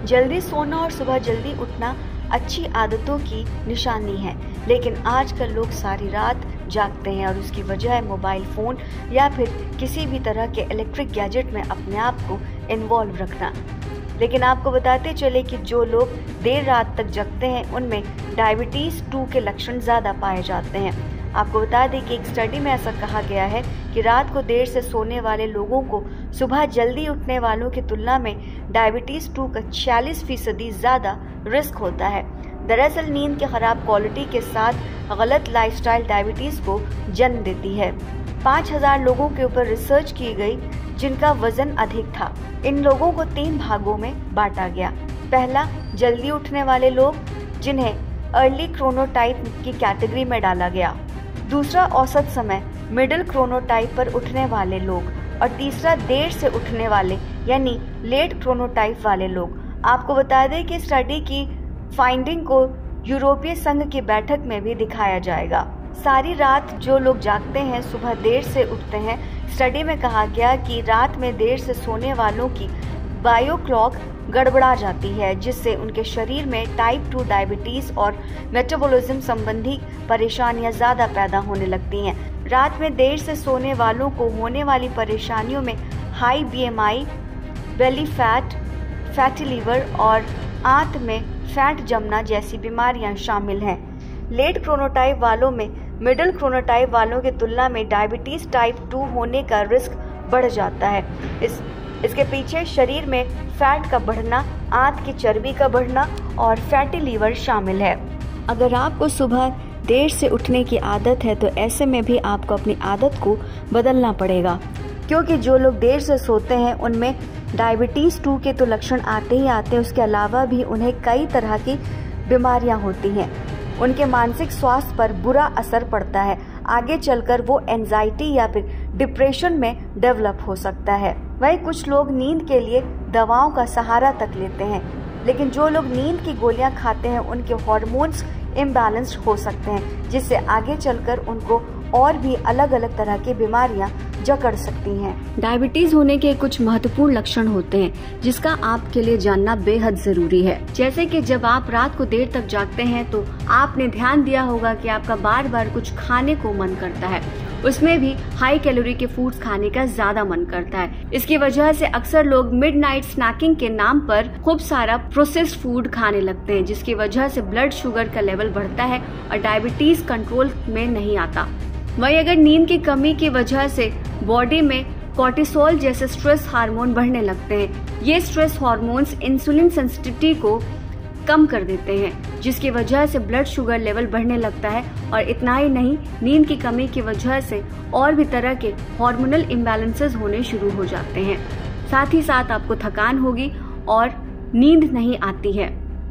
जल्दी सोना और सुबह जल्दी उठना अच्छी आदतों की निशानी है, लेकिन आजकल लोग सारी रात जागते हैं और उसकी वजह है मोबाइल फ़ोन या फिर किसी भी तरह के इलेक्ट्रिक गैजेट में अपने आप को इन्वॉल्व रखना। लेकिन आपको बताते चले कि जो लोग देर रात तक जगते हैं उनमें डायबिटीज़ 2 के लक्षण ज़्यादा पाए जाते हैं। आपको बता दें कि एक स्टडी में ऐसा कहा गया है कि रात को देर से सोने वाले लोगों को सुबह जल्दी उठने वालों की तुलना में डायबिटीज़ 2 का 46% ज़्यादा रिस्क होता है। दरअसल नींद की खराब क्वालिटी के साथ गलत लाइफस्टाइल डायबिटीज़ को जन्म देती है। 5000 लोगों के ऊपर रिसर्च की गई जिनका वजन अधिक था। इन लोगों को 3 भागों में बांटा गया। पहला, जल्दी उठने वाले लोग जिन्हें अर्ली क्रोनोटाइप की कैटेगरी में डाला गया। दूसरा, औसत समय मिडिल क्रोनोटाइप पर उठने वाले लोग। और तीसरा, देर से उठने वाले यानी लेट क्रोनोटाइप वाले लोग। आपको बता दें कि स्टडी की फाइंडिंग को यूरोपीय संघ की बैठक में भी दिखाया जाएगा। सारी रात जो लोग जागते हैं सुबह देर से उठते हैं। स्टडी में कहा गया कि रात में देर से सोने वालों की बायो क्लॉक गड़बड़ा जाती है, जिससे उनके शरीर में टाइप 2 डायबिटीज़ और मेटाबॉलिज्म संबंधी परेशानियां ज़्यादा पैदा होने लगती हैं। रात में देर से सोने वालों को होने वाली परेशानियों में high BMI, belly fat, fatty liver और आंत में फैट जमना जैसी बीमारियां शामिल हैं। लेट क्रोनोटाइप वालों में मिडिल क्रोनोटाइप वालों की तुलना में डायबिटीज़ टाइप 2 होने का रिस्क बढ़ जाता है। इसके पीछे शरीर में फैट का बढ़ना, आंत की चर्बी का बढ़ना और फैटी लीवर शामिल है। अगर आपको सुबह देर से उठने की आदत है तो ऐसे में भी आपको अपनी आदत को बदलना पड़ेगा, क्योंकि जो लोग देर से सोते हैं उनमें डायबिटीज़ 2 के तो लक्षण आते ही आते हैं, उसके अलावा भी उन्हें कई तरह की बीमारियां होती हैं। उनके मानसिक स्वास्थ्य पर बुरा असर पड़ता है। आगे चलकर वो एंजाइटी या फिर डिप्रेशन में डेवलप हो सकता है। वहीं कुछ लोग नींद के लिए दवाओं का सहारा तक लेते हैं, लेकिन जो लोग नींद की गोलियां खाते हैं उनके हार्मोन्स इम्बैलेंस्ड हो सकते हैं, जिससे आगे चलकर उनको और भी अलग अलग तरह की बीमारियां जकड़ सकती हैं। डायबिटीज होने के कुछ महत्वपूर्ण लक्षण होते हैं जिसका आपके लिए जानना बेहद जरूरी है। जैसे कि जब आप रात को देर तक जागते हैं तो आपने ध्यान दिया होगा कि आपका बार बार कुछ खाने को मन करता है, उसमें भी हाई कैलोरी के फूड्स खाने का ज्यादा मन करता है। इसकी वजह से अक्सर लोग मिडनाइट स्नैकिंग के नाम पर खूब सारा प्रोसेस्ड फूड खाने लगते हैं, जिसकी वजह से ब्लड शुगर का लेवल बढ़ता है और डायबिटीज कंट्रोल में नहीं आता। वहीं अगर नींद की कमी की वजह से बॉडी में कॉर्टिसोल जैसे स्ट्रेस हार्मोन बढ़ने लगते हैं। ये स्ट्रेस हार्मोन्स इंसुलिन सेंसिटिविटी को कम कर देते हैं, जिसकी वजह से ब्लड शुगर लेवल बढ़ने लगता है। और इतना ही नहीं, नींद की कमी की वजह से और भी तरह के हार्मोनल इम्बैलेंसेस होने शुरू हो जाते हैं। साथ ही साथ आपको थकान होगी और नींद नहीं आती है।